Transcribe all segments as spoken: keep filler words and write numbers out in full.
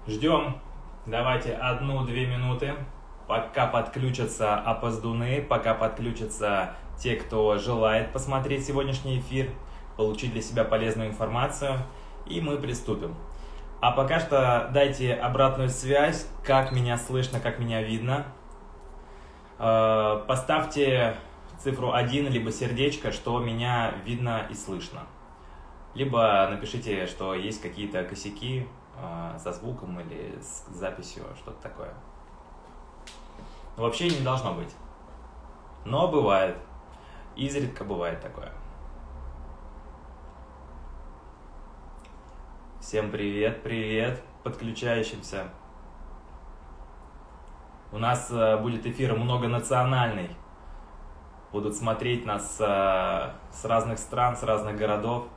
Ждем. Давайте одну-две минуты, пока подключатся опоздуны, пока подключатся те, кто желает посмотреть сегодняшний эфир, получить для себя полезную информацию, и мы приступим. А пока что дайте обратную связь, как меня слышно, как меня видно. Поставьте цифру один, либо сердечко, что меня видно и слышно. Либо напишите, что есть какие-то косяки со звуком или с записью, что-то такое. Вообще не должно быть. Но бывает. Изредка бывает такое. Всем привет, привет подключающимся. У нас будет эфир многонациональный. Будут смотреть нас с разных стран, с разных городов.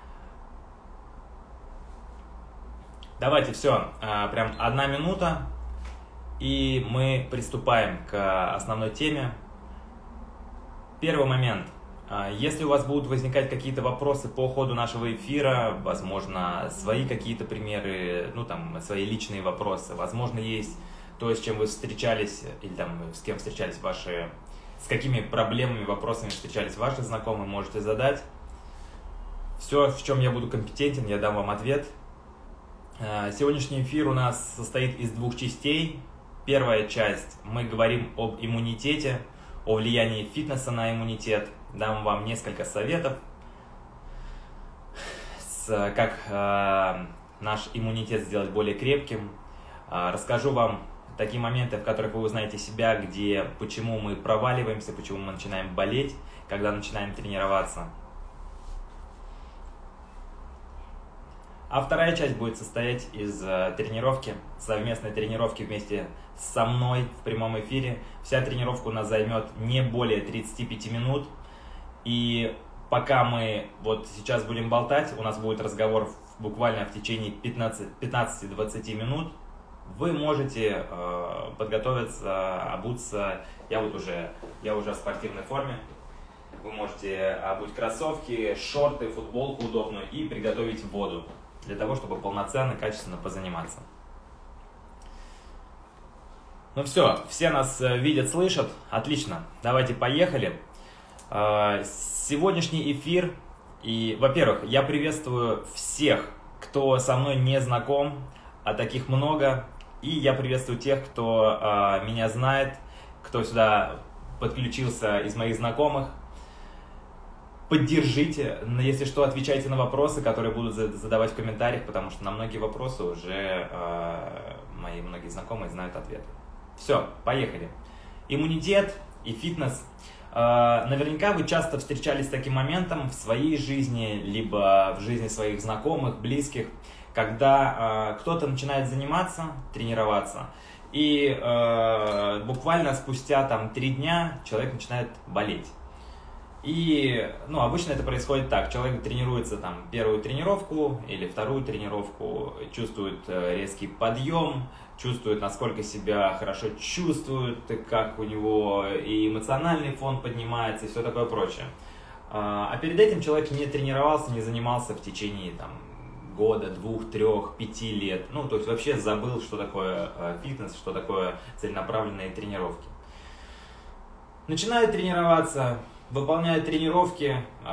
Давайте, все, прям одна минута, и мы приступаем к основной теме. Первый момент. Если у вас будут возникать какие-то вопросы по ходу нашего эфира, возможно, свои какие-то примеры, ну там, свои личные вопросы, возможно, есть то, с чем вы встречались, или там, с кем встречались ваши, с какими проблемами, вопросами встречались ваши знакомые, можете задать. Все, в чем я буду компетентен, я дам вам ответ. Сегодняшний эфир у нас состоит из двух частей. Первая часть, мы говорим об иммунитете, о влиянии фитнеса на иммунитет. Дам вам несколько советов, с, как э, наш иммунитет сделать более крепким. Э, расскажу вам такие моменты, в которых вы узнаете себя, где, почему мы проваливаемся, почему мы начинаем болеть, когда начинаем тренироваться. А вторая часть будет состоять из э, тренировки, совместной тренировки вместе со мной в прямом эфире. Вся тренировка у нас займет не более тридцати пяти минут. И пока мы вот сейчас будем болтать, у нас будет разговор буквально в течение пятнадцати-двадцати минут. Вы можете э, подготовиться, обуться. Я вот уже, я уже в спортивной форме. Вы можете обуть кроссовки, шорты, футболку удобную и приготовить воду, для того, чтобы полноценно, качественно позаниматься. Ну все, все нас видят, слышат. Отлично, давайте поехали. Сегодняшний эфир, и, во-первых, я приветствую всех, кто со мной не знаком, а таких много. И я приветствую тех, кто меня знает, кто сюда подключился из моих знакомых. Поддержите, если что, отвечайте на вопросы, которые будут задавать в комментариях, потому что на многие вопросы уже э, мои многие знакомые знают ответы. Все, поехали. Иммунитет и фитнес. Э, наверняка вы часто встречались с таким моментом в своей жизни, либо в жизни своих знакомых, близких, когда э, кто-то начинает заниматься, тренироваться, и э, буквально спустя там три дня человек начинает болеть. И, ну, обычно это происходит так. Человек тренируется там первую тренировку или вторую тренировку, чувствует резкий подъем, чувствует, насколько себя хорошо чувствует, как у него и эмоциональный фон поднимается, и все такое прочее. А перед этим человек не тренировался, не занимался в течение там года, двух, трех, пяти лет. Ну, то есть вообще забыл, что такое фитнес, что такое целенаправленные тренировки. Начинает тренироваться, выполняют тренировки,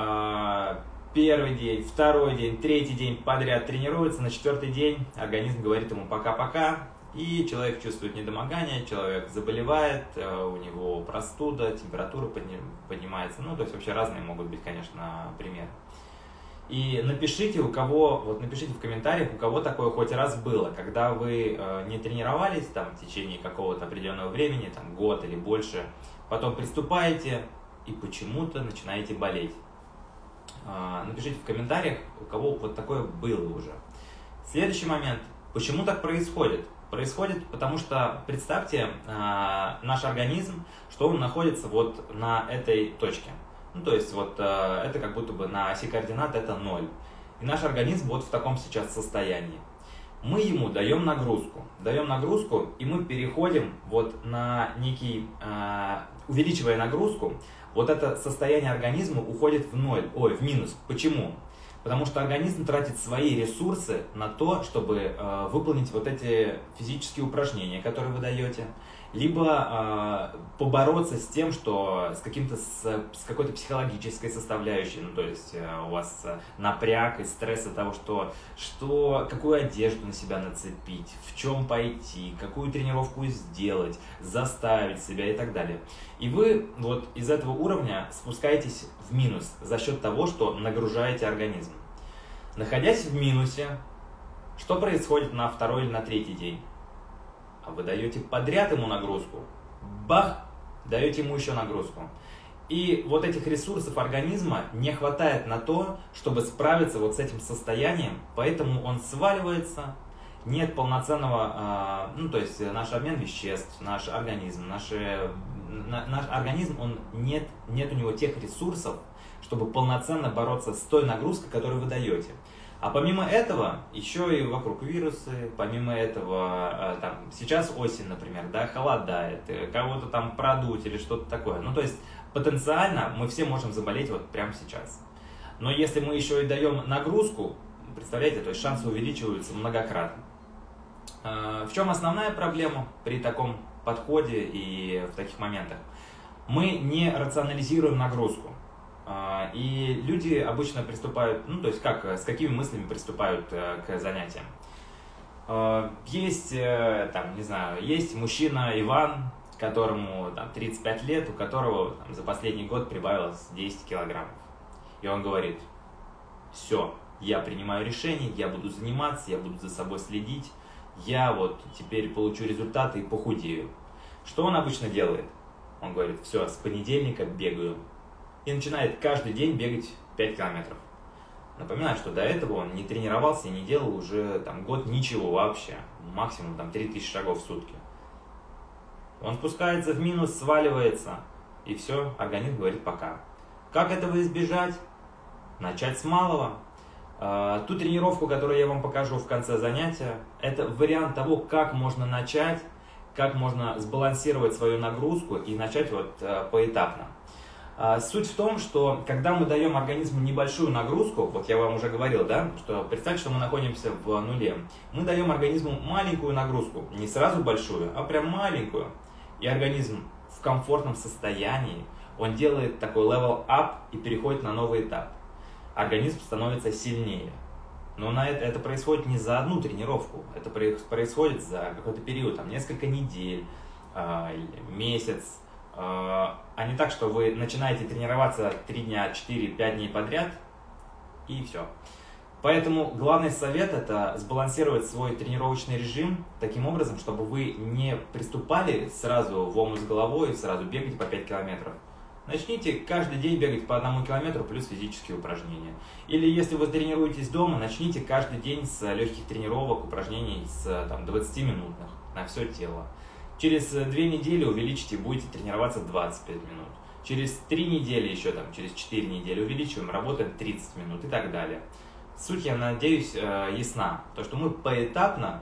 первый день, второй день, третий день подряд тренируется, на четвертый день организм говорит ему пока-пока, и человек чувствует недомогание, человек заболевает, у него простуда, температура поднимается, ну, то есть вообще разные могут быть, конечно, примеры. И напишите, у кого, вот напишите в комментариях, у кого такое хоть раз было, когда вы не тренировались там в течение какого-то определенного времени, там год или больше, потом приступаете и почему-то начинаете болеть. Напишите в комментариях, у кого вот такое было уже. Следующий момент. Почему так происходит? Происходит потому что, представьте, наш организм, что он находится вот на этой точке. Ну, то есть вот это как будто бы на оси координат это ноль. И наш организм вот в таком сейчас состоянии. Мы ему даем нагрузку. Даем нагрузку, и мы переходим вот на некий, увеличивая нагрузку, вот это состояние организма уходит в ноль, ой, в минус. Почему? Потому что организм тратит свои ресурсы на то, чтобы э, выполнить вот эти физические упражнения, которые вы даете, либо э, побороться с тем, что с, каким-то, с, с какой-то психологической составляющей, ну, то есть э, у вас э, напряг и стресс от того, что, что, какую одежду на себя нацепить, в чем пойти, какую тренировку сделать, заставить себя и так далее. И вы вот из этого уровня спускаетесь в минус за счет того, что нагружаете организм. Находясь в минусе, что происходит на второй или на третий день? А вы даете подряд ему нагрузку. Бах! Даете ему еще нагрузку. И вот этих ресурсов организма не хватает на то, чтобы справиться вот с этим состоянием, поэтому он сваливается, нет полноценного, ну то есть наш обмен веществ, наш организм, наши, наш организм, он нет, нет у него тех ресурсов, чтобы полноценно бороться с той нагрузкой, которую вы даете. А помимо этого, еще и вокруг вирусы, помимо этого, там, сейчас осень, например, да, холодает, кого-то там продуть или что-то такое. Ну, то есть, потенциально мы все можем заболеть вот прямо сейчас. Но если мы еще и даем нагрузку, представляете, то есть шансы увеличиваются многократно. В чем основная проблема при таком подходе и в таких моментах? Мы не рационализируем нагрузку. И люди обычно приступают, ну то есть как, с какими мыслями приступают к занятиям. Есть, там, не знаю, есть мужчина Иван, которому там, тридцать пять лет, у которого там, за последний год прибавилось десять килограммов. И он говорит: все, я принимаю решение, я буду заниматься, я буду за собой следить, я вот теперь получу результаты и похудею. Что он обычно делает? Он говорит: все, с понедельника бегаю. И начинает каждый день бегать пять километров. Напоминаю, что до этого он не тренировался и не делал уже там, год ничего вообще. Максимум там, три тысячи шагов в сутки. Он спускается в минус, сваливается. И все, организм говорит пока. Как этого избежать? Начать с малого. Ту тренировку, которую я вам покажу в конце занятия, это вариант того, как можно начать, как можно сбалансировать свою нагрузку и начать вот поэтапно. Суть в том, что когда мы даем организму небольшую нагрузку, вот я вам уже говорил, да, что представьте, что мы находимся в нуле, мы даем организму маленькую нагрузку, не сразу большую, а прям маленькую, и организм в комфортном состоянии, он делает такой level up и переходит на новый этап. Организм становится сильнее. Но на это, это происходит не за одну тренировку, это происходит за какой-то период, там несколько недель, месяц. А не так, что вы начинаете тренироваться три дня, четыре-пять дней подряд, и все. Поэтому главный совет – это сбалансировать свой тренировочный режим таким образом, чтобы вы не приступали сразу в омут с головой, сразу бегать по пять километров. Начните каждый день бегать по одному километру плюс физические упражнения. Или если вы тренируетесь дома, начните каждый день с легких тренировок, упражнений с там, двадцатиминутных на все тело. Через две недели увеличите, будете тренироваться двадцать пять минут. Через три недели, еще там, через четыре недели увеличиваем, работаем тридцать минут и так далее. Суть, я надеюсь, ясна. То, что мы поэтапно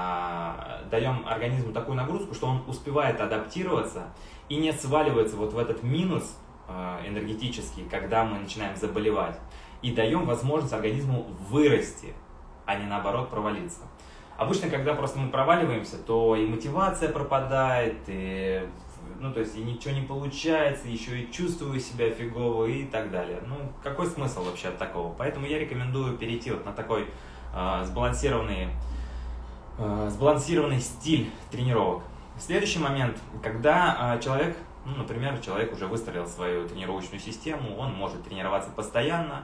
даем организму такую нагрузку, что он успевает адаптироваться и не сваливается вот в этот минус энергетический, когда мы начинаем заболевать. И даем возможность организму вырасти, а не наоборот провалиться. Обычно, когда просто мы проваливаемся, то и мотивация пропадает, и, ну, то есть и ничего не получается, еще и чувствую себя фигово и так далее. Ну, какой смысл вообще от такого? Поэтому я рекомендую перейти вот на такой э, сбалансированный, э, сбалансированный стиль тренировок. Следующий момент, когда э, человек, ну, например, человек уже выстроил свою тренировочную систему, он может тренироваться постоянно,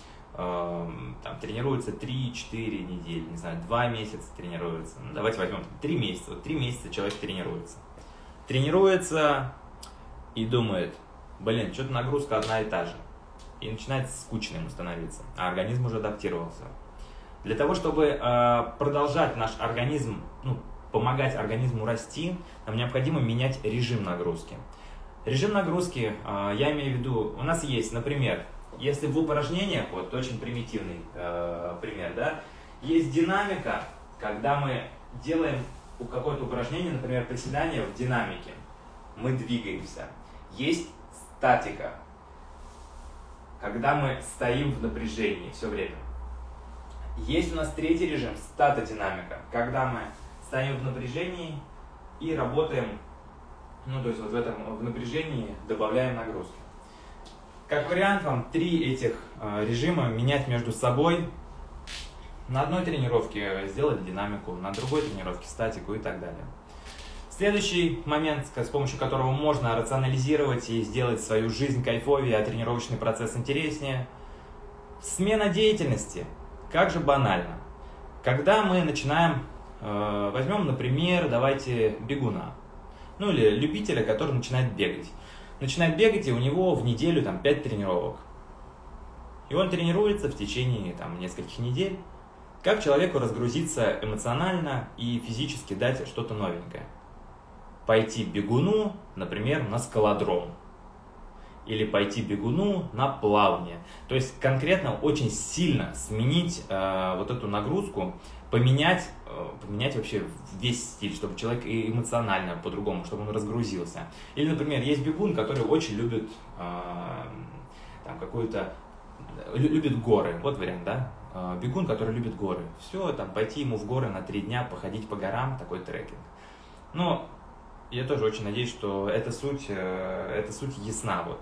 там, тренируется три-четыре недели, не знаю, два месяца тренируется. Ну, давайте возьмем три месяца. Вот три месяца человек тренируется. Тренируется и думает: блин, что-то нагрузка одна и та же. И начинает скучно ему становиться, а организм уже адаптировался. Для того, чтобы э, продолжать наш организм, ну, помогать организму расти, нам необходимо менять режим нагрузки. Режим нагрузки, э, я имею в виду, у нас есть, например, если в упражнениях, вот очень примитивный э, пример, да, есть динамика, когда мы делаем какое-то упражнение, например, приседание в динамике, мы двигаемся. Есть статика, когда мы стоим в напряжении все время. Есть у нас третий режим, статодинамика, когда мы стоим в напряжении и работаем, ну то есть вот в этом в напряжении добавляем нагрузки. Как вариант вам три этих э, режима менять между собой. На одной тренировке сделать динамику, на другой тренировке статику и так далее. Следующий момент, с помощью которого можно рационализировать и сделать свою жизнь кайфовее, а тренировочный процесс интереснее. Смена деятельности. Как же банально. Когда мы начинаем, э, возьмем, например, давайте бегуна. Ну или любителя, который начинает бегать. Начинает бегать, и у него в неделю там пять тренировок. И он тренируется в течение там, нескольких недель. Как человеку разгрузиться эмоционально и физически дать что-то новенькое? Пойти бегуну, например, на скалодром. Или пойти бегуну на плавание. То есть конкретно очень сильно сменить э, вот эту нагрузку, поменять, э, поменять вообще весь стиль, чтобы человек и эмоционально по-другому, чтобы он разгрузился. Или, например, есть бегун, который очень любит э, там какую-то, любит горы. Вот вариант, да? Бегун, который любит горы. Все, там, пойти ему в горы на три дня, походить по горам, такой трекинг. Но я тоже очень надеюсь, что эта суть, эта суть ясна. Вот.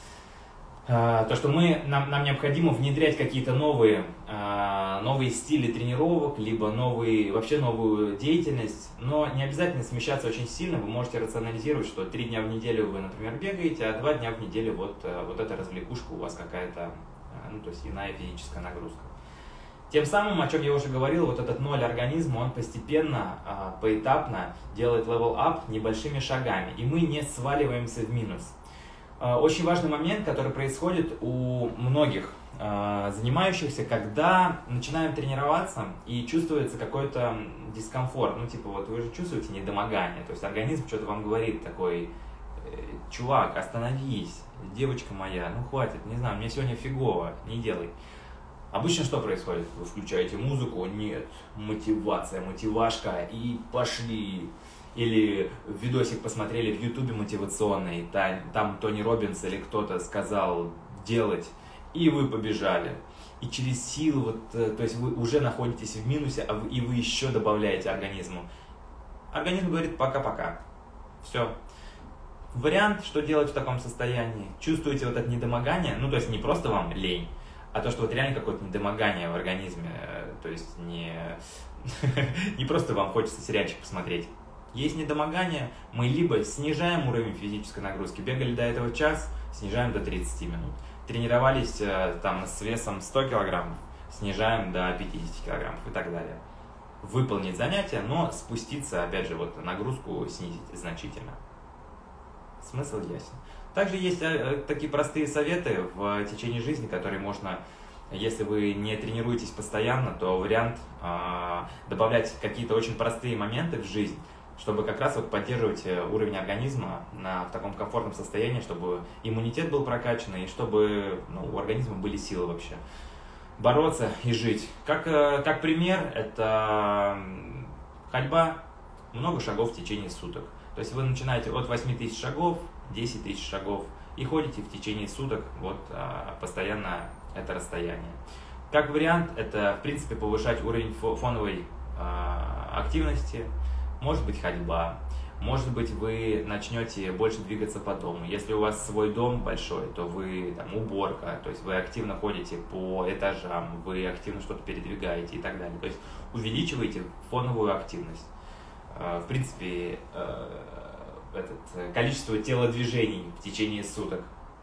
То, что мы, нам, нам необходимо внедрять какие-то новые, новые стили тренировок, либо новые, вообще новую деятельность, но не обязательно смещаться очень сильно. Вы можете рационализировать, что три дня в неделю вы, например, бегаете, а два дня в неделю вот, вот эта развлекушка у вас какая-то, ну, то есть иная физическая нагрузка. Тем самым, о чем я уже говорил, вот этот ноль организма, он постепенно, поэтапно делает level-up небольшими шагами, и мы не сваливаемся в минус. Очень важный момент, который происходит у многих занимающихся, когда начинаем тренироваться и чувствуется какой-то дискомфорт. Ну, типа, вот вы же чувствуете недомогание, то есть организм что-то вам говорит такой: чувак, остановись, девочка моя, ну хватит, не знаю, мне сегодня фигово, не делай. Обычно что происходит? Вы включаете музыку, нет, мотивация, мотивашка, и пошли. Или видосик посмотрели в ютубе мотивационный, там, там Тони Роббинс или кто-то сказал делать, и вы побежали. И через силу, вот, то есть вы уже находитесь в минусе, а вы, и вы еще добавляете организму. Организм говорит пока-пока. Все. Вариант, что делать в таком состоянии. Чувствуете вот это недомогание, ну то есть не просто вам лень, а то, что вот реально какое-то недомогание в организме, то есть не, не просто вам хочется сериальчик посмотреть. Есть недомогание, мы либо снижаем уровень физической нагрузки, бегали до этого час, снижаем до тридцати минут. Тренировались там с весом сто килограммов, снижаем до пятидесяти килограммов и так далее. Выполнить занятие, но спуститься, опять же, вот нагрузку снизить значительно. Смысл ясен. Также есть такие простые советы в течение жизни, которые можно, если вы не тренируетесь постоянно, то вариант э, добавлять какие-то очень простые моменты в жизнь, чтобы как раз вот поддерживать уровень организма на, в таком комфортном состоянии, чтобы иммунитет был прокачан и чтобы ну, у организма были силы вообще бороться и жить. Как, как пример, это ходьба, много шагов в течение суток. То есть вы начинаете от восьми тысяч шагов, десять тысяч шагов и ходите в течение суток вот, постоянно это расстояние. Как вариант, это в принципе повышать уровень фоновой активности. Может быть ходьба, может быть вы начнете больше двигаться по дому. Если у вас свой дом большой, то вы там уборка, то есть вы активно ходите по этажам, вы активно что-то передвигаете и так далее. То есть увеличиваете фоновую активность. В принципе, этот, количество телодвижений в течение суток.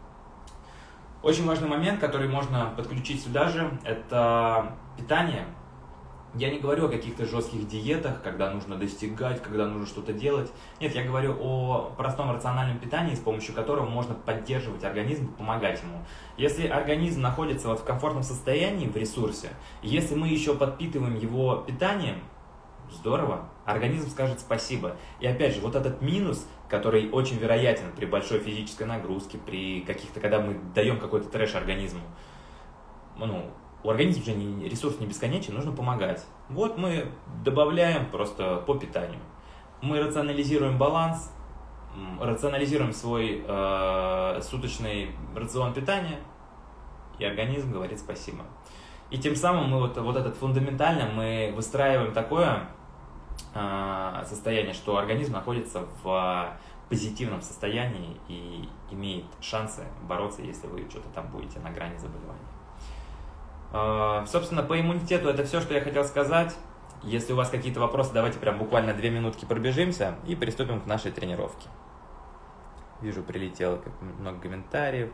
Очень важный момент, который можно подключить сюда же, это питание. Я не говорю о каких-то жестких диетах, когда нужно достигать, когда нужно что-то делать. Нет, я говорю о простом рациональном питании, с помощью которого можно поддерживать организм, помогать ему. Если организм находится вот в комфортном состоянии, в ресурсе, если мы еще подпитываем его питанием, здорово, организм скажет спасибо. И опять же, вот этот минус, который очень вероятен при большой физической нагрузке, при каких-то, когда мы даем какой-то трэш организму, ну, у организма же не, ресурс не бесконечен, нужно помогать. Вот мы добавляем просто по питанию. Мы рационализируем баланс, рационализируем свой э, суточный рацион питания, и организм говорит спасибо. И тем самым мы вот, вот этот фундаментально мы выстраиваем такое э, состояние, что организм находится в позитивном состоянии и имеет шансы бороться, если вы что-то там будете на грани заболевания. Э, собственно, по иммунитету это все, что я хотел сказать. Если у вас какие-то вопросы, давайте прям буквально две минутки пробежимся и приступим к нашей тренировке. Вижу, прилетело много комментариев.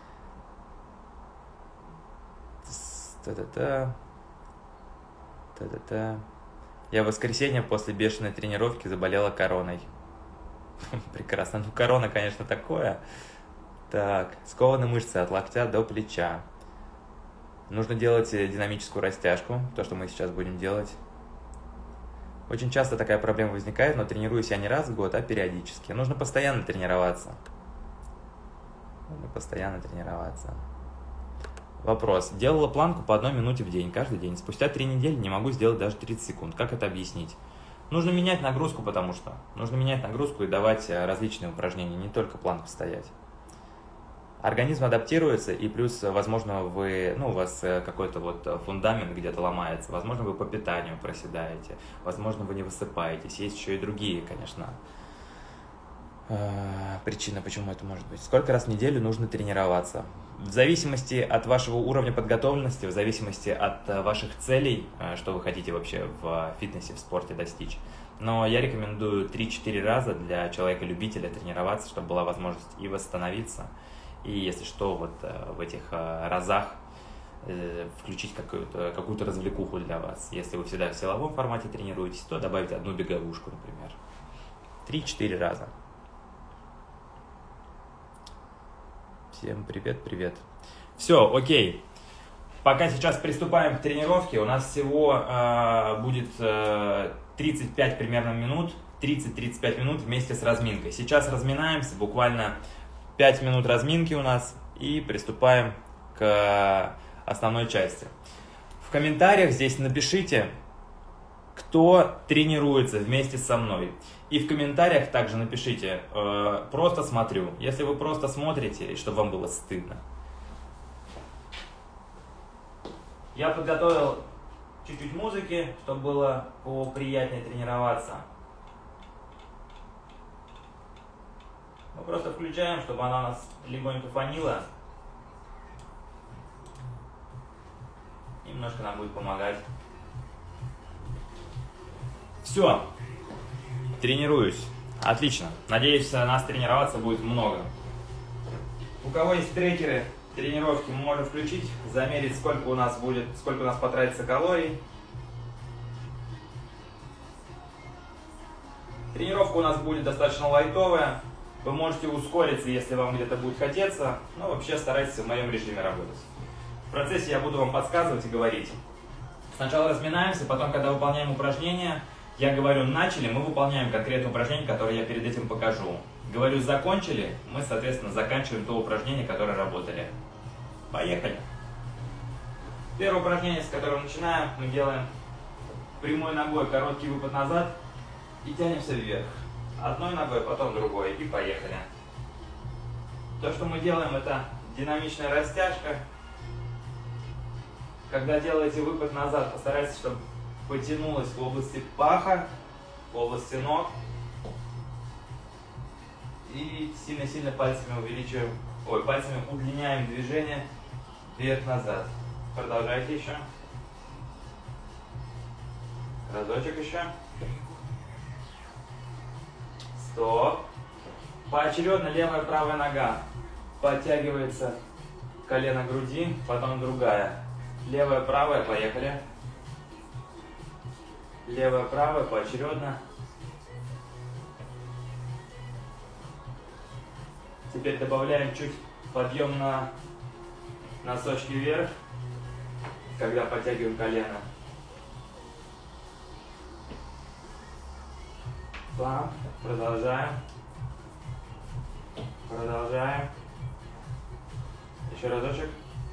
Та-та-та. Та-та-та. Я в воскресенье после бешеной тренировки заболела короной. Прекрасно. Ну, корона, конечно, такое. Так, скованы мышцы от локтя до плеча. Нужно делать динамическую растяжку, то, что мы сейчас будем делать. Очень часто такая проблема возникает, но тренируюсь я не раз в год, а периодически. Нужно постоянно тренироваться. Нужно постоянно тренироваться. Вопрос. Делала планку по одной минуте в день, каждый день. Спустя три недели не могу сделать даже тридцать секунд. Как это объяснить? Нужно менять нагрузку, потому что нужно менять нагрузку и давать различные упражнения, не только планку стоять. Организм адаптируется, и плюс, возможно, вы, ну, у вас какой-то вот фундамент где-то ломается, возможно, вы по питанию проседаете, возможно, вы не высыпаетесь. Есть еще и другие, конечно, причины, почему это может быть. Сколько раз в неделю нужно тренироваться? В зависимости от вашего уровня подготовленности, в зависимости от ваших целей, что вы хотите вообще в фитнесе, в спорте достичь. Но я рекомендую три-четыре раза для человека-любителя тренироваться, чтобы была возможность и восстановиться, и, если что, вот в этих разах включить какую-то какую-то развлекуху для вас. Если вы всегда в силовом формате тренируетесь, то добавить одну беговушку, например. три-четыре раза. Всем привет, привет. Все, окей. Пока сейчас приступаем к тренировке. У нас всего э, будет э, тридцать пять примерно минут, тридцать-тридцать пять минут вместе с разминкой. Сейчас разминаемся, буквально пять минут разминки у нас, и приступаем к основной части. В комментариях здесь напишите, кто тренируется вместе со мной. И в комментариях также напишите э, «просто смотрю». Если вы просто смотрите, чтобы вам было стыдно. Я подготовил чуть-чуть музыки, чтобы было поприятнее тренироваться. Мы просто включаем, чтобы она у нас легонько фонила. Немножко нам будет помогать. Все. Тренируюсь. Отлично. Надеюсь, нас тренироваться будет много. У кого есть трекеры тренировки, мы можем включить, замерить, сколько у нас будет, сколько у нас потратится калорий. Тренировка у нас будет достаточно лайтовая. Вы можете ускориться, если вам где-то будет хотеться, но вообще старайтесь в моем режиме работать. В процессе я буду вам подсказывать и говорить. Сначала разминаемся, потом, когда выполняем упражнения, я говорю «начали», мы выполняем конкретное упражнение, которое я перед этим покажу. Говорю «закончили», мы, соответственно, заканчиваем то упражнение, которое работали. Поехали! Первое упражнение, с которого начинаем, мы делаем прямой ногой короткий выпад назад и тянемся вверх. Одной ногой, потом другой, и поехали. То, что мы делаем, это динамичная растяжка. Когда делаете выпад назад, постарайтесь, чтобы потянулось в области паха, в области ног. И сильно-сильно пальцами увеличиваем, ой, пальцами удлиняем движение вверх-назад. Продолжайте еще. Разочек еще. Стоп. Поочередно левая, правая нога подтягивается колено груди, потом другая. Левая, правая, поехали. Левая, правая, поочередно. Теперь добавляем чуть подъем на носочки вверх, когда подтягиваем колено. План. Продолжаем. Продолжаем. Еще разочек.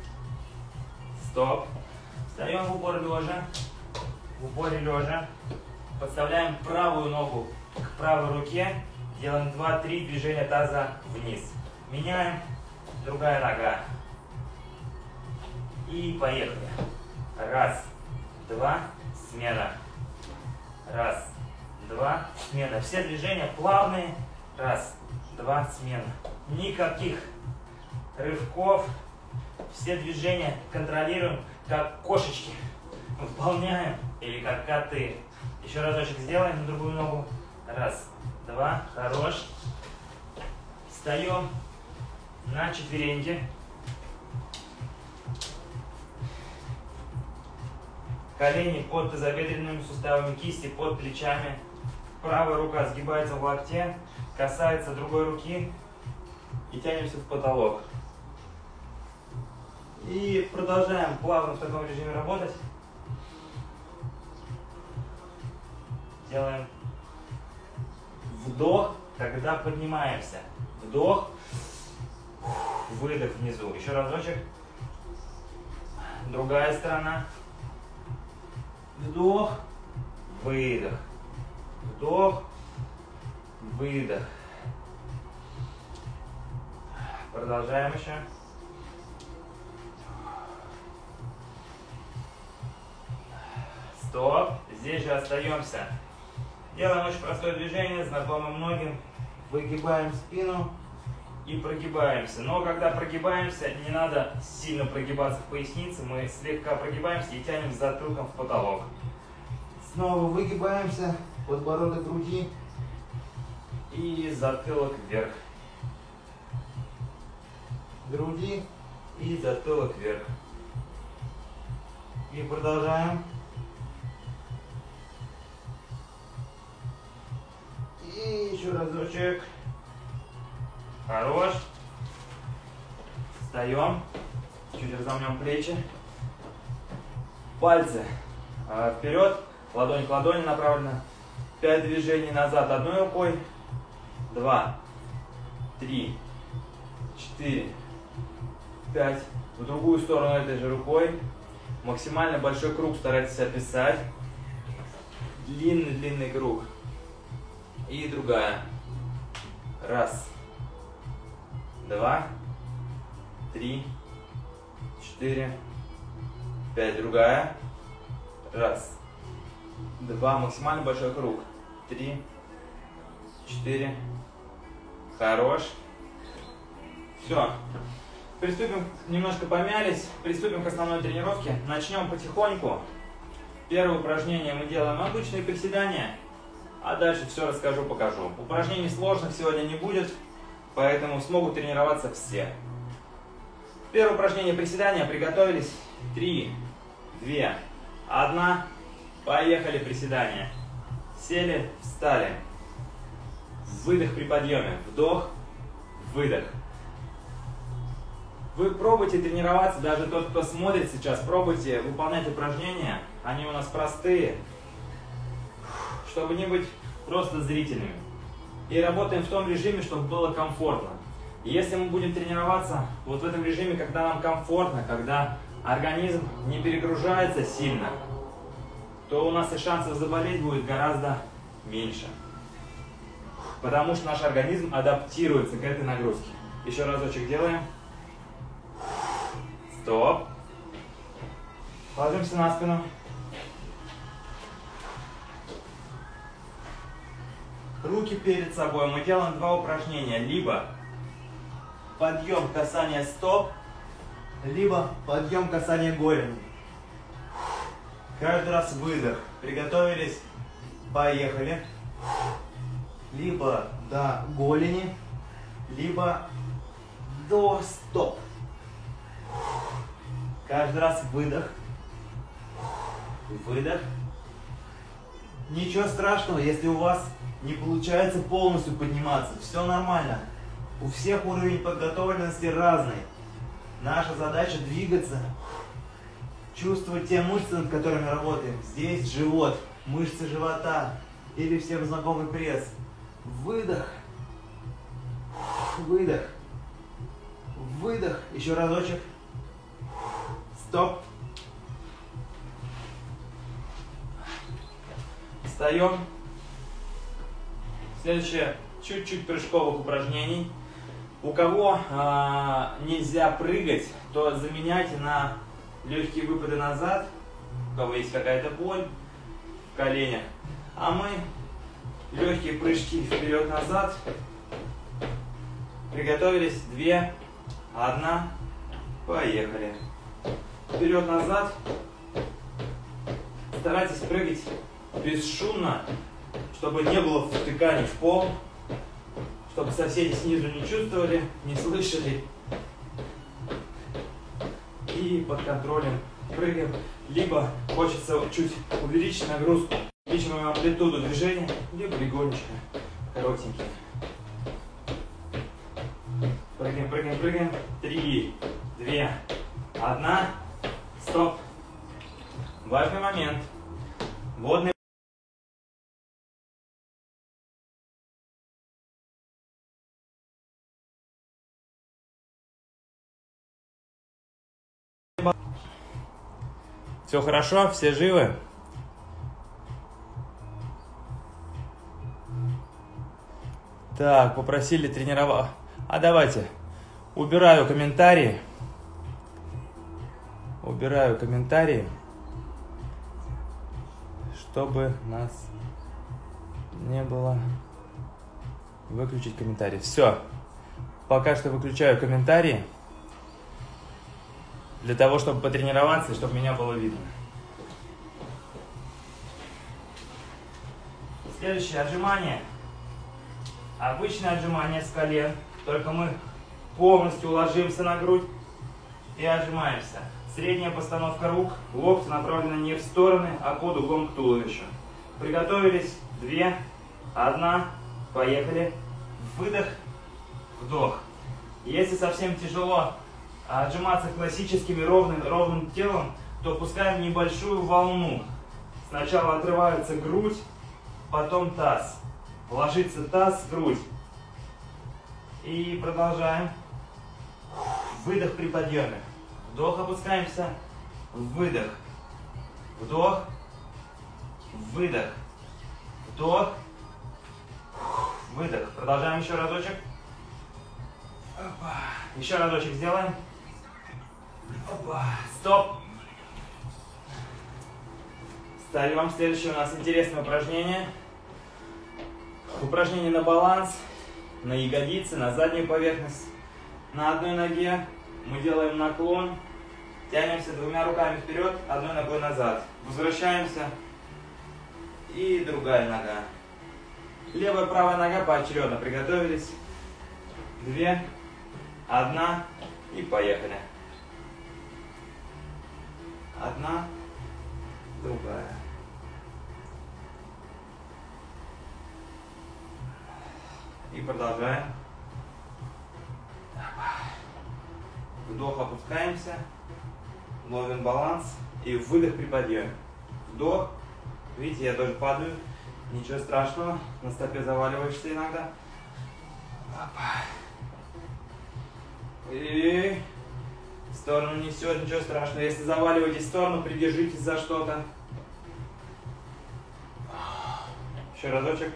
Стоп. Встаем в упор лежа. В упоре лежа. Подставляем правую ногу к правой руке. Делаем два-три движения таза вниз. Меняем. Другая нога. И поехали. Раз, два, смена. Раз, два, смена. Все движения плавные. Раз, два, смена. Никаких рывков. Все движения контролируем, как кошечки. Выполняем, или как коты. Еще разочек сделаем на другую ногу. Раз, два, хорош. Встаем на четвереньки. Колени под тазобедренными суставами, кисти под плечами. Правая рука сгибается в локте, касается другой руки и тянемся в потолок. И продолжаем плавно в таком режиме работать. Делаем вдох, когда поднимаемся. Вдох, выдох внизу. Еще разочек. Другая сторона. Вдох, выдох. Вдох, выдох. Продолжаем еще. Стоп. Здесь же остаемся. Делаем очень простое движение, знакомое многим. Выгибаем спину и прогибаемся. Но когда прогибаемся, не надо сильно прогибаться в пояснице. Мы слегка прогибаемся и тянем затылком в потолок. Снова выгибаемся, подбородок груди и затылок вверх. Груди и затылок вверх. И продолжаем. И еще разочек. Хорош. Встаем. Чуть разомнем плечи. Пальцы а, вперед. Ладонь к ладони направлена. Пять движений назад одной рукой. Два. Три. Четыре. Пять. В другую сторону этой же рукой. Максимально большой круг старайтесь описать. Длинный-длинный круг. И другая. Раз. Два. Три. Четыре. Пять. Другая. Раз. Два. Максимально большой круг. Три. Четыре. Хорош. Все. Приступим, немножко помялись. Приступим к основной тренировке. Начнем потихоньку. Первое упражнение мы делаем обычные приседания. А дальше все расскажу, покажу. Упражнений сложных сегодня не будет, поэтому смогут тренироваться все. Первое упражнение приседания. Приготовились. Три, две, одна. Поехали приседания. Сели, встали. Выдох при подъеме. Вдох, выдох. Вы пробуйте тренироваться, даже тот, кто смотрит сейчас, пробуйте выполнять упражнения. Они у нас простые, чтобы не быть просто зрительными. И работаем в том режиме, чтобы было комфортно. И если мы будем тренироваться вот в этом режиме, когда нам комфортно, когда организм не перегружается сильно, то у нас и шансов заболеть будет гораздо меньше. Потому что наш организм адаптируется к этой нагрузке. Еще разочек делаем. Стоп. Ложимся на спину. Руки перед собой. Мы делаем два упражнения. Либо подъем, касание стоп, либо подъем, касание голени. Каждый раз выдох. Приготовились. Поехали. Либо до голени, либо до стоп. Каждый раз выдох. Выдох. Ничего страшного, если у вас не получается полностью подниматься. Все нормально. У всех уровень подготовленности разный. Наша задача двигаться, чувствовать те мышцы, над которыми работаем. Здесь живот, мышцы живота или всем знакомый пресс. Выдох. Выдох. Выдох. Еще разочек. Стоп. Встаем. Следующее, чуть-чуть прыжковых упражнений. У кого э, нельзя прыгать, то заменяйте на легкие выпады назад кого есть какая-то боль в коленях. А мы легкие прыжки вперед-назад. Приготовились. Две, одна, поехали. Вперед-назад. Старайтесь прыгать бесшумно, чтобы не было втыканий в пол, чтобы соседи снизу не чувствовали, не слышали. И под контролем прыгаем. Либо хочется чуть увеличить нагрузку, увеличиваем амплитуду движения, либо легонечко, коротенькие. Прыгаем, прыгаем, прыгаем. Три, две, одна. Стоп. Важный момент. Водный. Все хорошо? Все живы? Так, попросили тренировать. А давайте. Убираю комментарии. Убираю комментарии, чтобы нас не было. Выключить комментарии. Все. Пока что выключаю комментарии. Для того, чтобы потренироваться и чтобы меня было видно. Следующее отжимание. Обычное отжимание с колен. Только мы полностью ложимся на грудь и отжимаемся. Средняя постановка рук. Локти направлены не в стороны, а под углом к туловищу. Приготовились. Две, одна. Поехали. Выдох, вдох. Если совсем тяжело отжиматься классическим ровным, ровным телом, то пускаем небольшую волну. Сначала отрывается грудь, потом таз. Ложится таз, грудь. И продолжаем. Выдох при подъеме. Вдох, опускаемся. Выдох. Вдох. Выдох. Вдох. Выдох. Продолжаем еще разочек. Опа. Еще разочек сделаем. Опа. Стоп. Встаем. Следующее у нас интересное упражнение. Упражнение на баланс, на ягодицы, на заднюю поверхность. На одной ноге мы делаем наклон, тянемся двумя руками вперед, одной ногой назад. Возвращаемся. И другая нога. Левая, правая нога поочередно. Приготовились. Две, одна и поехали. Одна, другая. И продолжаем. Вдох, опускаемся. Ловим баланс. И выдох при подъеме. Вдох. Видите, я тоже падаю. Ничего страшного. На стопе заваливаешься иногда. Опа. И в сторону несет, ничего страшного. Если заваливаетесь в сторону, придержитесь за что-то. Еще разочек.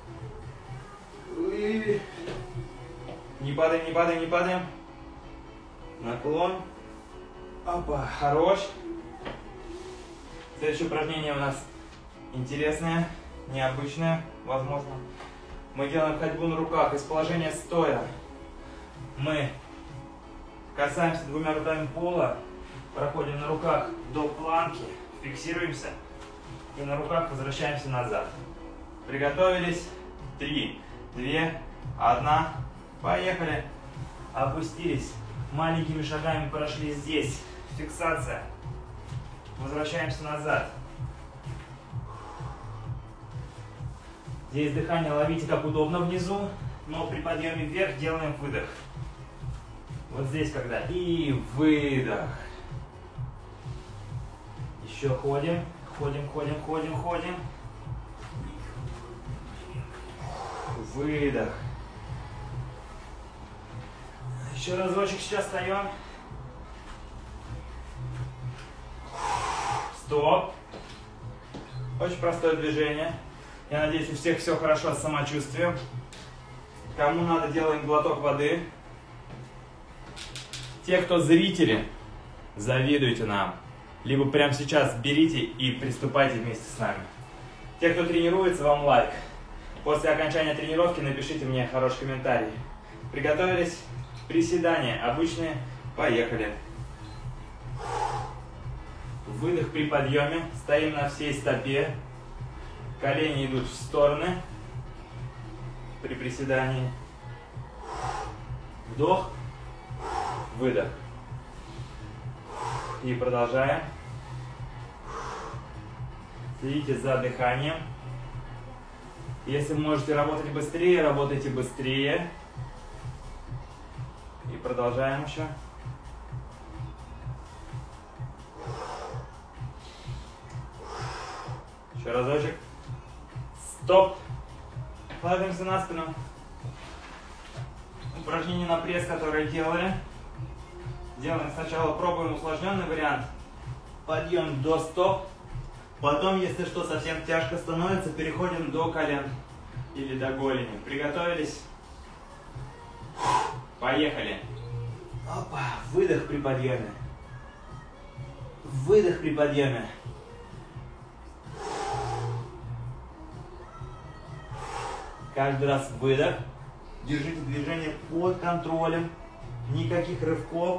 И не падаем, не падаем, не падаем. Наклон. Опа, хорош. Следующее упражнение у нас интересное, необычное, возможно. Мы делаем ходьбу на руках из положения стоя. Мы касаемся двумя руками пола, проходим на руках до планки, фиксируемся и на руках возвращаемся назад. Приготовились. Три, две, одна. Поехали. Опустились. Маленькими шагами прошли здесь. Фиксация. Возвращаемся назад. Здесь дыхание ловите как удобно внизу, но при подъеме вверх делаем выдох. Вот здесь когда. И выдох. Еще ходим. Ходим, ходим, ходим, ходим. Выдох. Еще разочек, сейчас встаем. Стоп. Очень простое движение. Я надеюсь, у всех все хорошо с самочувствием. Кому надо, делаем глоток воды. Те, кто зрители, завидуйте нам. либо прямо сейчас берите и приступайте вместе с нами. Те, кто тренируется, вам лайк. После окончания тренировки напишите мне хороший комментарий. Приготовились? Приседания обычные. Поехали. Выдох при подъеме. Стоим на всей стопе. Колени идут в стороны при приседании. Вдох. Выдох. И продолжаем. Следите за дыханием. Если можете работать быстрее, работайте быстрее. И продолжаем еще. Еще разочек. Стоп. Ложимся на спину. Упражнение на пресс, которое делали. Делаем сначала, пробуем усложненный вариант. Подъем до стоп. Потом, если что, совсем тяжко становится, переходим до колен или до голени. Приготовились? Поехали. Опа. Выдох при подъеме. Выдох при подъеме. Каждый раз выдох. Держите движение под контролем. Никаких рывков.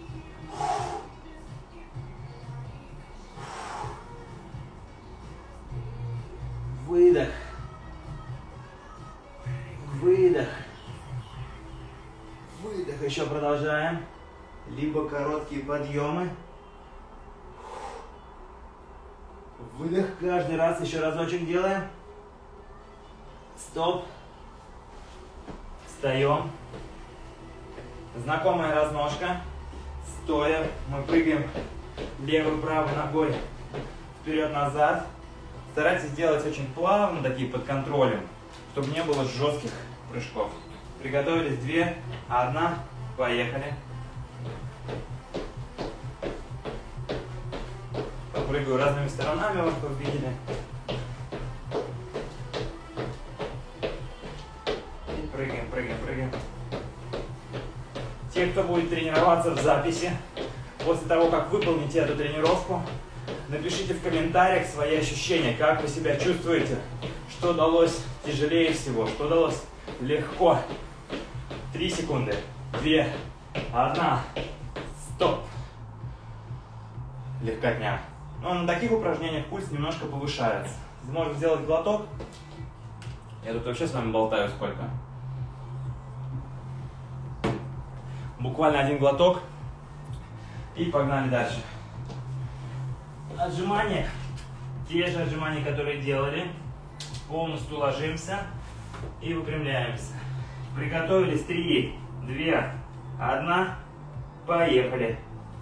Выдох. Выдох. Выдох. Еще продолжаем. Либо короткие подъемы. Выдох. Каждый раз еще разочек делаем. Стоп. Встаем. Знакомая разножка. Стоя. Мы прыгаем левой, правой ногой вперед-назад. Старайтесь делать очень плавно, такие под контролем, чтобы не было жестких прыжков. Приготовились? Две, одна, поехали. Попрыгаю разными сторонами, вот как видели. И прыгаем, прыгаем, прыгаем. Те, кто будет тренироваться в записи, после того, как выполните эту тренировку, напишите в комментариях свои ощущения, как вы себя чувствуете, что далось тяжелее всего, что далось легко. Три секунды, две, одна, стоп. Легкотня. Но на таких упражнениях пульс немножко повышается. Можно сделать глоток. Я тут вообще с вами болтаю сколько. Буквально один глоток. И погнали дальше. Отжимания. Те же отжимания, которые делали. Полностью ложимся и выпрямляемся. Приготовились. Три, две, одна. Поехали.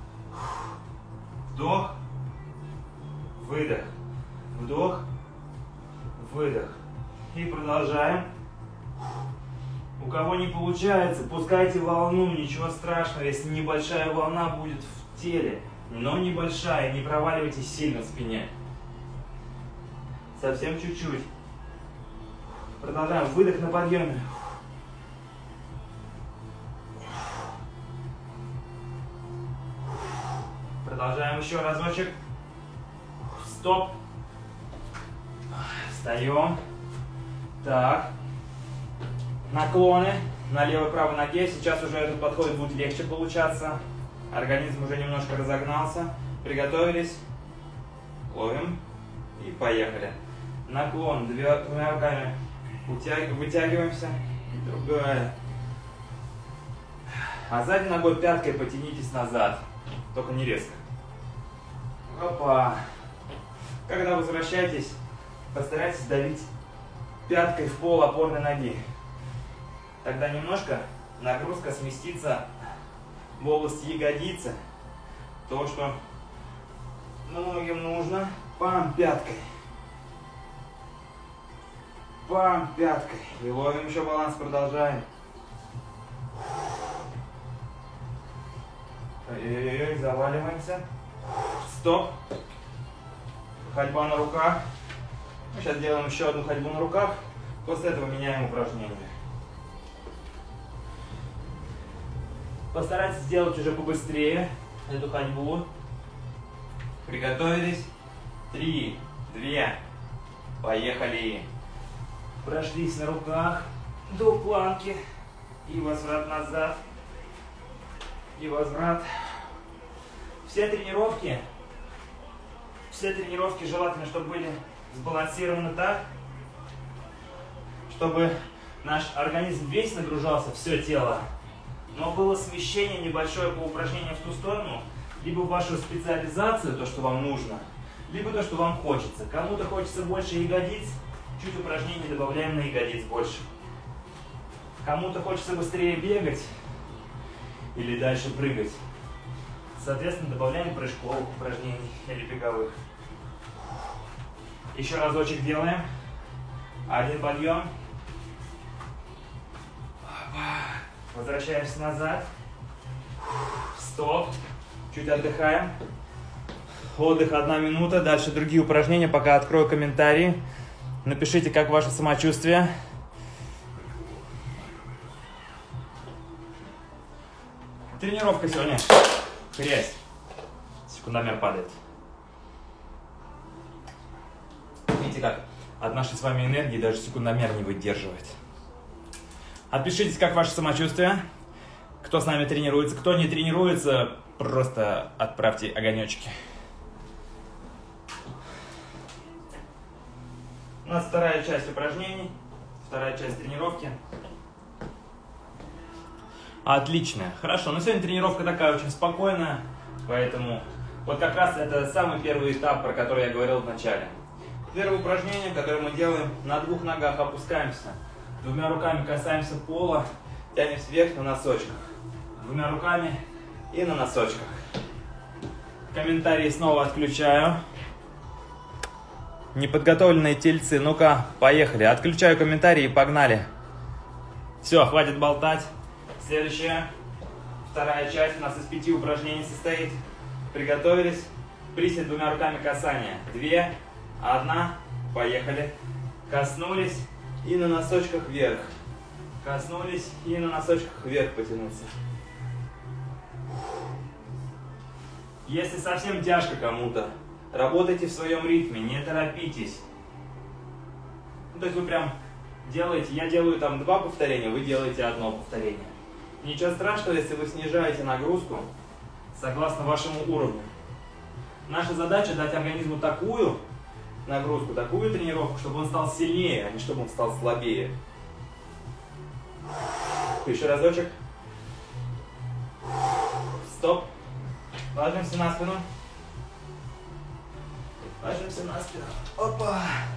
Вдох. Выдох. Вдох. Выдох. И продолжаем. У кого не получается, пускайте волну, ничего страшного, если небольшая волна будет в теле, но небольшая, не проваливайтесь сильно в спине. Совсем чуть-чуть. Продолжаем. Выдох на подъеме. Продолжаем еще разочек. Стоп. Встаем. Так. Наклоны на левой и правой ноге. Сейчас уже этот подход будет легче получаться. Организм уже немножко разогнался. Приготовились. Ловим. И поехали. Наклон. Две, двумя руками утягиваем, вытягиваемся. И другая. А задней ногой пяткой потянитесь назад. Только не резко. Опа. Когда возвращаетесь, постарайтесь давить пяткой в пол опорной ноги. Тогда немножко нагрузка сместится в область ягодицы. То, что многим нужно. Пам пяткой. Пам пяткой. И ловим еще баланс, продолжаем. Ой-ой-ой, заваливаемся. Стоп. Ходьба на руках. Мы сейчас делаем еще одну ходьбу на руках. После этого меняем упражнение. Постарайтесь сделать уже побыстрее эту ходьбу. Приготовились. Три, две, поехали. Прошлись на руках до планки. И возврат назад. И возврат. Все тренировки, все тренировки желательно, чтобы были сбалансированы так, чтобы наш организм весь нагружался, все тело, но было смещение небольшое по упражнениям в ту сторону, либо в вашу специализацию, то, что вам нужно, либо то, что вам хочется. Кому-то хочется больше ягодиц, чуть упражнений добавляем на ягодиц больше. Кому-то хочется быстрее бегать или дальше прыгать. Соответственно, добавляем прыжковых упражнений или беговых. Еще разочек делаем. Один подъем. Возвращаемся назад. Стоп. Чуть отдыхаем. Отдых одна минута. Дальше другие упражнения. Пока открою комментарии. Напишите, как ваше самочувствие. Тренировка сегодня. Хрясь. Секундомер падает. Видите как? От нашей с вами энергии даже секундомер не выдерживает. Отпишитесь, как ваше самочувствие. Кто с нами тренируется, кто не тренируется, просто отправьте огонечки. У нас вторая часть упражнений, вторая часть тренировки. Отлично, хорошо. Но сегодня тренировка такая очень спокойная, поэтому вот как раз это самый первый этап, про который я говорил в начале. Первое упражнение, которое мы делаем, на двух ногах опускаемся, двумя руками касаемся пола, тянемся вверх на носочках, двумя руками и на носочках. Комментарии снова отключаю. Неподготовленные тельцы, ну-ка, поехали. Отключаю комментарии и погнали. Все, хватит болтать. Следующая, вторая часть у нас из пяти упражнений состоит. Приготовились. Присед двумя руками касания. Две, одна, поехали. Коснулись и на носочках вверх. Коснулись и на носочках вверх потянуться. Если совсем тяжко кому-то, работайте в своем ритме, не торопитесь. Ну, то есть вы прям делаете, я делаю там два повторения, вы делаете одно повторение. Ничего страшного, если вы снижаете нагрузку согласно вашему уровню. Наша задача дать организму такую нагрузку, такую тренировку, чтобы он стал сильнее, а не чтобы он стал слабее. Еще разочек. Стоп. Ложимся на спину. Ложимся на спину. Опа.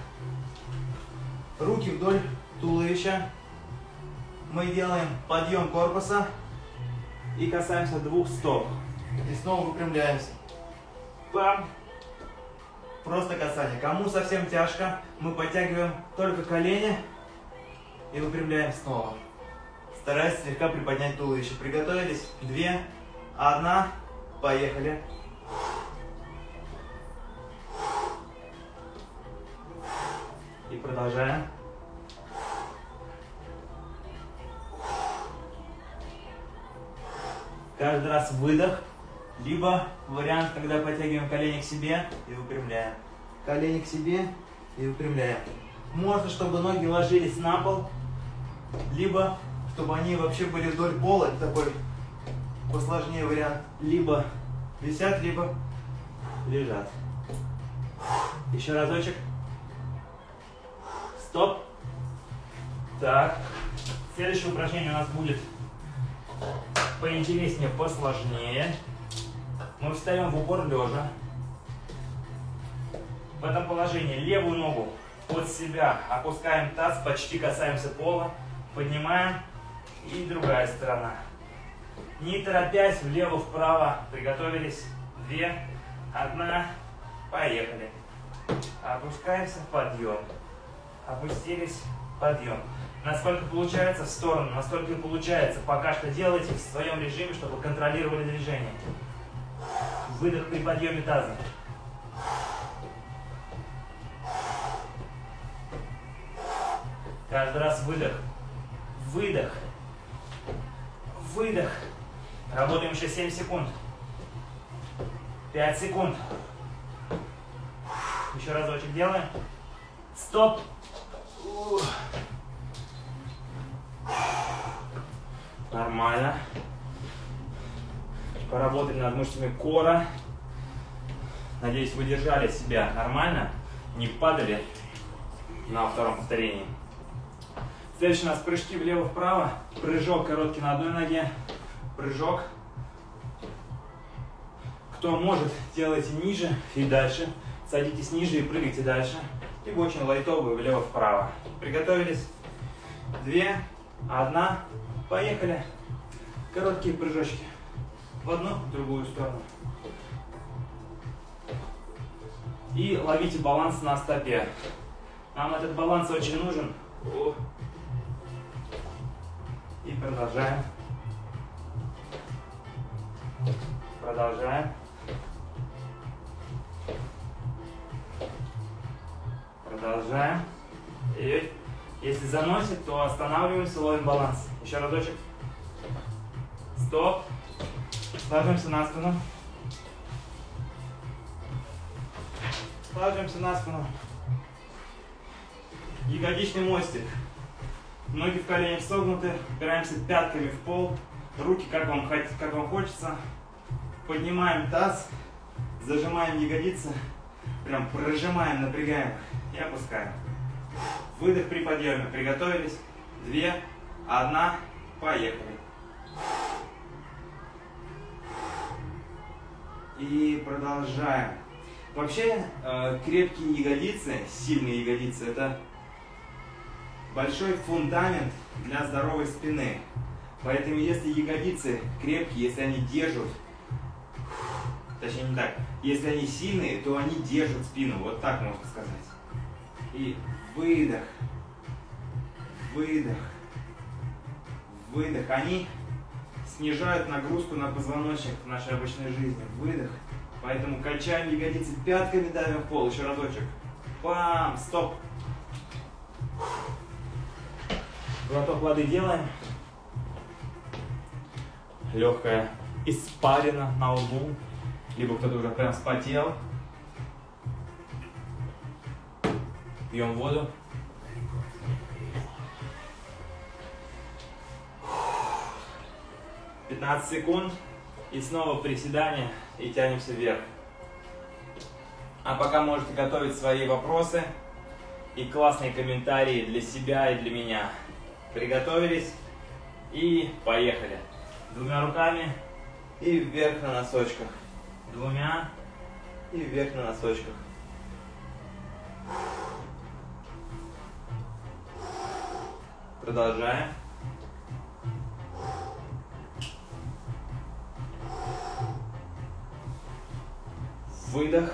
Руки вдоль туловища. Мы делаем подъем корпуса и касаемся двух стоп. И снова выпрямляемся. Пам. Просто касание. Кому совсем тяжко, мы подтягиваем только колени и выпрямляем снова. Стараясь слегка приподнять туловище. Приготовились? Две, одна, поехали. И продолжаем. Каждый раз выдох, либо вариант, когда подтягиваем колени к себе и выпрямляем. Колени к себе и выпрямляем. Можно, чтобы ноги ложились на пол, либо чтобы они вообще были вдоль пола. Это такой посложнее вариант. Либо висят, либо лежат. Еще разочек. Стоп. Так. Следующее упражнение у нас будет поинтереснее, посложнее. Мы встаем в упор лежа. В этом положении левую ногу под себя опускаем таз, почти касаемся пола, поднимаем, и другая сторона. Не торопясь, влево-вправо. Приготовились. Две, одна, поехали. Опускаемся, подъем. Опустились, подъем. Насколько получается в сторону, настолько и получается. Пока что делайте в своем режиме, чтобы контролировали движение. Выдох при подъеме таза. Каждый раз выдох. Выдох. Выдох. Работаем еще семь секунд. пять секунд. Еще разочек делаем. Стоп. Нормально. Поработали над мышцами кора. Надеюсь, вы держали себя нормально, не падали на втором повторении. Следующий у нас прыжки влево-вправо. Прыжок короткий на одной ноге. Прыжок. Кто может, делайте ниже и дальше. Садитесь ниже и прыгайте дальше. Либо очень лайтовый влево-вправо. Приготовились. Две, одна. Поехали. Короткие прыжочки. В одну, в другую сторону. И ловите баланс на стопе. Нам этот баланс очень нужен. И продолжаем. Продолжаем. Продолжаем. И если заносит, то останавливаемся, ловим баланс. Еще разочек. Стоп. Ложимся на спину. Ложимся на спину. Ягодичный мостик. Ноги в коленях согнуты. Упираемся пятками в пол. Руки как вам, как вам хочется. Поднимаем таз. Зажимаем ягодицы. Прям прожимаем, напрягаем и опускаем. Выдох при подъеме. Приготовились. Две, одна. Поехали. И продолжаем. Вообще, э, крепкие ягодицы, сильные ягодицы, это большой фундамент для здоровой спины. Поэтому, если ягодицы крепкие, если они держат, точнее не так, если они сильные, то они держат спину, вот так можно сказать. И выдох, выдох, выдох. Они снижают нагрузку на позвоночник в нашей обычной жизни. Выдох. Поэтому качаем ягодицы, пятками давим в пол. Еще разочек. Пам, стоп. Глоток воды делаем. Легкая испарина на лбу. Либо кто-то уже прям вспотел. Пьем воду. пятнадцать секунд. И снова приседание. И тянемся вверх. А пока можете готовить свои вопросы и классные комментарии для себя и для меня. Приготовились и поехали. Двумя руками и вверх на носочках. Двумя и вверх на носочках. Продолжаем. Выдох.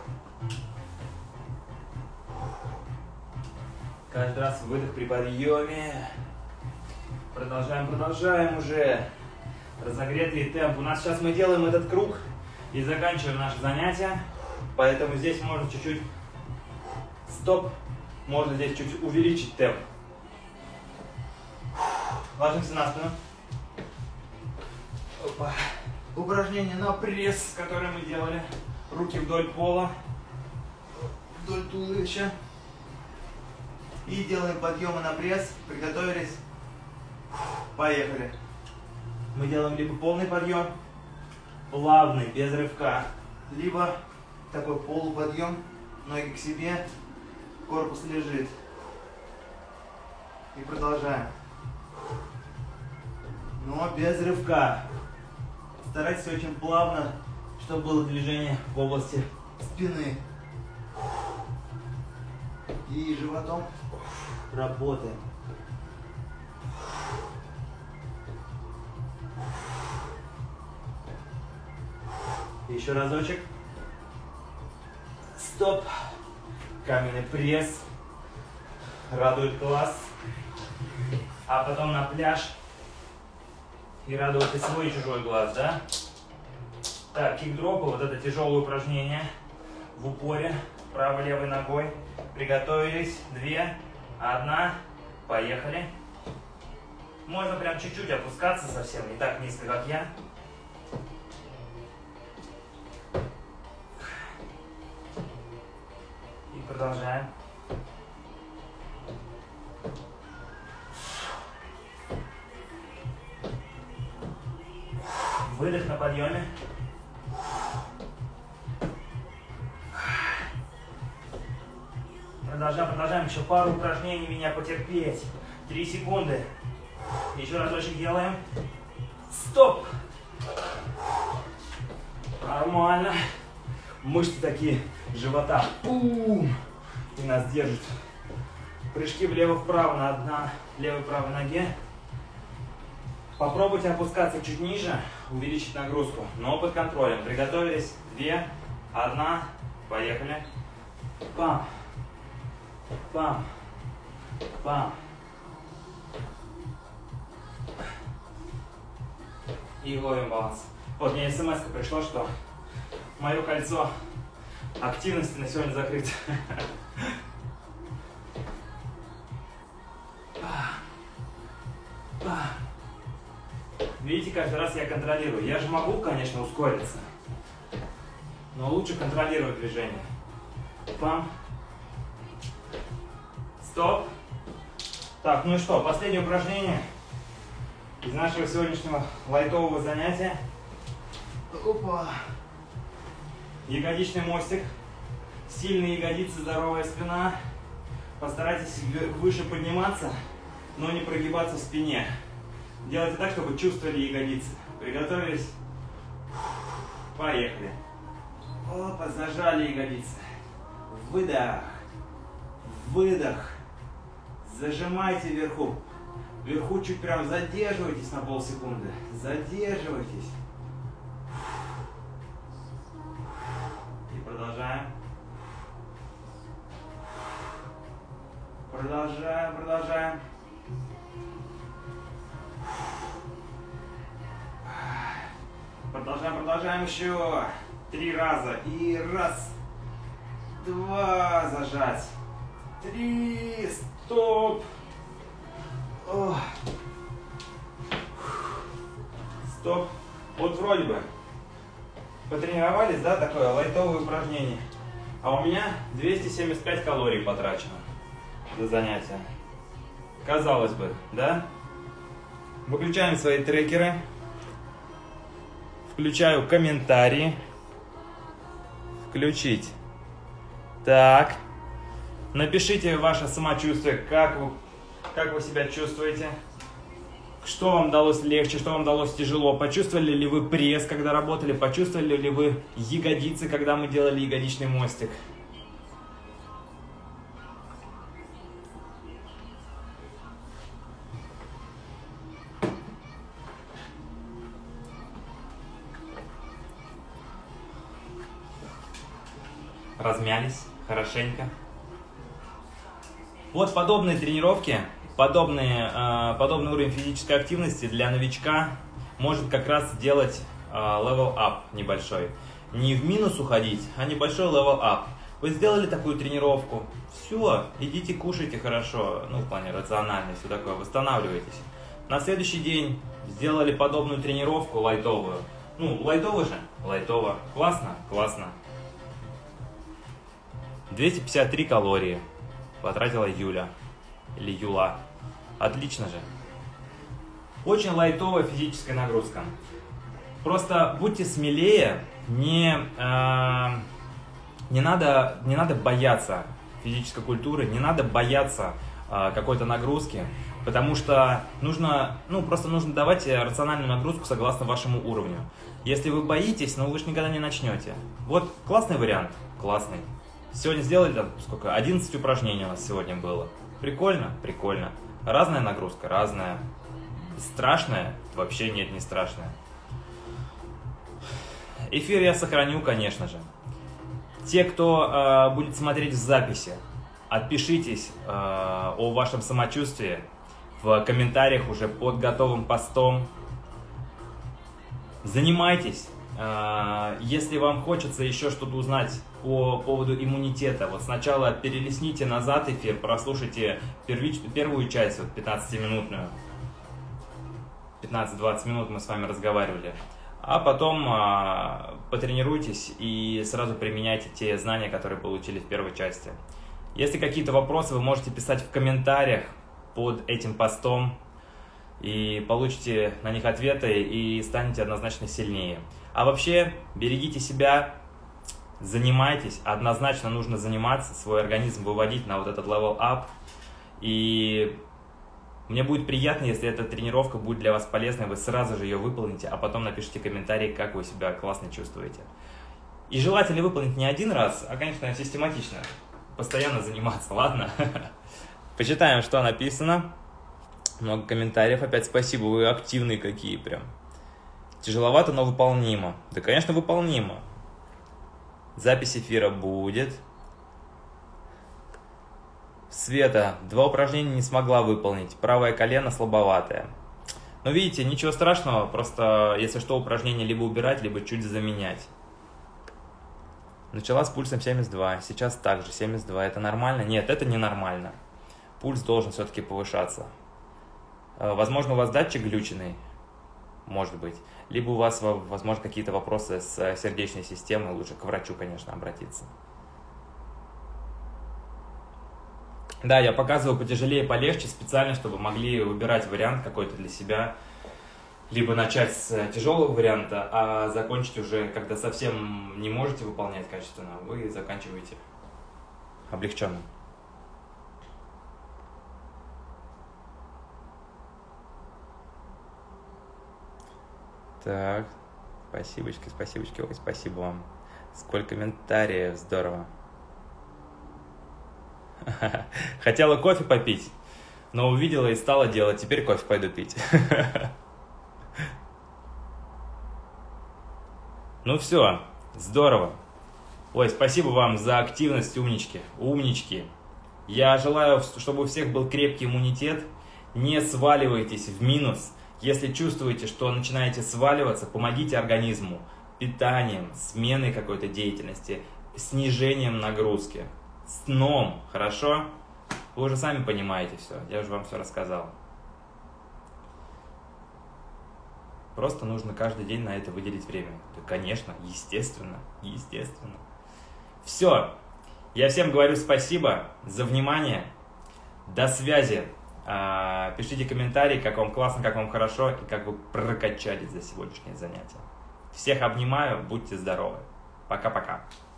Каждый раз выдох при подъеме. Продолжаем, продолжаем уже. Разогретый темп. У нас сейчас мы делаем этот круг и заканчиваем наше занятие. Поэтому здесь можно чуть-чуть стоп. Можно здесь чуть увеличить темп. Ложимся на спину. Опа. Упражнение на пресс, которое мы делали. Руки вдоль пола, вдоль туловища. И делаем подъемы на пресс. Приготовились. Поехали. Мы делаем либо полный подъем, плавный, без рывка, либо такой полуподъем, ноги к себе, корпус лежит. И продолжаем. Но без рывка. Старайтесь очень плавно, чтобы было движение в области спины. И животом работаем. Еще разочек. Стоп. Каменный пресс. Радует глаз. А потом на пляж. И радует и свой, и чужой глаз, да? Так, кикдропы, вот это тяжелое упражнение в упоре, правой-левой ногой. Приготовились, две, одна, поехали. Можно прям чуть-чуть опускаться совсем, не так низко, как я. Выдох на подъеме. Продолжаем, продолжаем. Еще пару упражнений, меня потерпеть. Три секунды. Еще разочек делаем. Стоп. Нормально. Мышцы такие живота. Бум. И нас держит. Прыжки влево-вправо на, на левой-правой ноге. Попробуйте опускаться чуть ниже, увеличить нагрузку, но под контролем. Приготовились. Две, одна, поехали. Пам, пам, пам. И ловим баланс. Вот мне смс-ка пришло, что мое кольцо активности на сегодня закрыто. Видите, каждый раз я контролирую. Я же могу, конечно, ускориться, но лучше контролировать движение. Пам. Стоп. Так, ну и что, последнее упражнение из нашего сегодняшнего лайтового занятия. Опа. Ягодичный мостик. Сильные ягодицы, здоровая спина. Постарайтесь выше подниматься, но не прогибаться в спине. Делайте так, чтобы чувствовали ягодицы. Приготовились. Поехали. Опа, зажали ягодицы. Выдох. Выдох. Зажимайте вверху. Вверху чуть прям задерживайтесь на полсекунды. Задерживайтесь. И продолжаем. Продолжаем, продолжаем. Продолжаем, продолжаем еще. Три раза. И раз. Два. Зажать. Три. Стоп. О. Стоп. Вот вроде бы потренировались, да, такое лайтовое упражнение. А у меня двести семьдесят пять калорий потрачено за занятие. Казалось бы, да? Выключаем свои трекеры. Включаю комментарии. Включить. Так. Напишите ваше самочувствие, как вы, как вы себя чувствуете. Что вам далось легче, что вам далось тяжело. Почувствовали ли вы пресс, когда работали? Почувствовали ли вы ягодицы, когда мы делали ягодичный мостик? Размялись хорошенько. Вот подобные тренировки, подобные, э, подобный уровень физической активности для новичка может как раз сделать э, level up небольшой. Не в минус уходить, а небольшой level up. Вы сделали такую тренировку, все, идите кушайте хорошо, ну в плане рационально, все такое, восстанавливайтесь. На следующий день сделали подобную тренировку лайтовую. Ну, лайтово же? Лайтово. Классно? Классно. двести пятьдесят три калории потратила Юля. Или Юла. Отлично же. Очень лайтовая физическая нагрузка. Просто будьте смелее. Не, э, не, надо, не надо бояться физической культуры. Не надо бояться э, какой-то нагрузки. Потому что нужно, ну, просто нужно давать рациональную нагрузку согласно вашему уровню. Если вы боитесь, ну вы же никогда не начнете. Вот классный вариант. Классный. Сегодня сделали там сколько? одиннадцать упражнений у нас сегодня было. Прикольно? Прикольно. Разная нагрузка? Разная. Страшная? Вообще нет, не страшная. Эфир я сохраню, конечно же. Те, кто э, будет смотреть в записи, отпишитесь э, о вашем самочувствии в комментариях уже под готовым постом. Занимайтесь. Если вам хочется еще что-то узнать по поводу иммунитета, вот сначала перелистните назад эфир, прослушайте первич, первую часть, вот пятнадцатиминутную. пятнадцать-двадцать минут мы с вами разговаривали. А потом а, потренируйтесь и сразу применяйте те знания, которые получили в первой части. Если какие-то вопросы, вы можете писать в комментариях под этим постом. и получите на них ответы, и станете однозначно сильнее. А вообще, берегите себя, занимайтесь, однозначно нужно заниматься, свой организм выводить на вот этот level up, и мне будет приятно, если эта тренировка будет для вас полезной, вы сразу же ее выполните, а потом напишите комментарий, как вы себя классно чувствуете. И желательно выполнить не один раз, а, конечно, систематично, постоянно заниматься, ладно? Почитаем, что написано. Много комментариев, опять спасибо, вы активные какие прям. Тяжеловато, но выполнимо. Да, конечно, выполнимо. Запись эфира будет. Света, два упражнения не смогла выполнить. Правое колено слабоватое. Но видите, ничего страшного, просто если что, упражнение либо убирать, либо чуть заменять. Начала с пульсом семьдесят два, сейчас также семьдесят два. Это нормально? Нет, это не нормально. Пульс должен все-таки повышаться. Возможно, у вас датчик глюченный, может быть. Либо у вас, возможно, какие-то вопросы с сердечной системой, лучше к врачу, конечно, обратиться. Да, я показываю потяжелее, полегче, специально, чтобы могли выбирать вариант какой-то для себя. Либо начать с тяжелого варианта, а закончить уже, когда совсем не можете выполнять качественно, вы заканчиваете облегченным. Так, спасибочки, спасибочки, ой, спасибо вам. Сколько комментариев, здорово. Хотела кофе попить, но увидела и стала делать, теперь кофе пойду пить. Ну все, здорово. Ой, спасибо вам за активность, умнички, умнички. Я желаю, чтобы у всех был крепкий иммунитет. Не сваливайтесь в минус. Если чувствуете, что начинаете сваливаться, помогите организму питанием, сменой какой-то деятельности, снижением нагрузки, сном, хорошо? Вы уже сами понимаете все, я уже вам все рассказал. Просто нужно каждый день на это выделить время. Да, конечно, естественно, естественно. Все, я всем говорю спасибо за внимание, до связи. Пишите комментарии, как вам классно, как вам хорошо и как вы прокачались за сегодняшнее занятие. Всех обнимаю, будьте здоровы. Пока-пока.